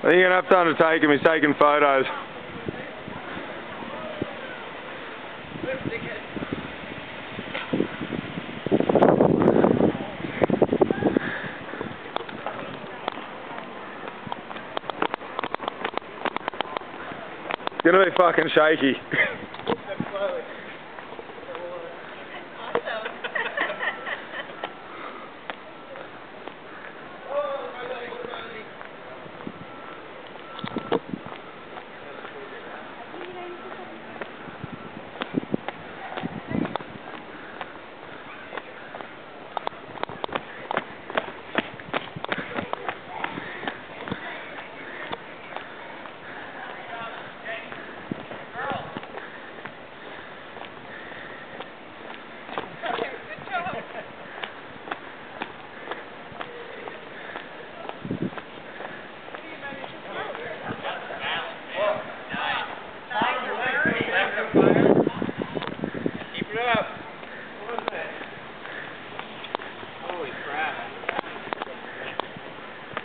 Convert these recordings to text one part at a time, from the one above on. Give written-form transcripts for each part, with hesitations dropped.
I think you're going to have to undertake him. He's taking photos. It's going to be fucking shaky.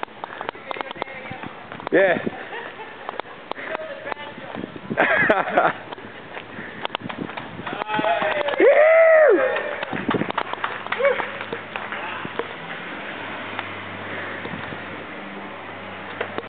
Yeah.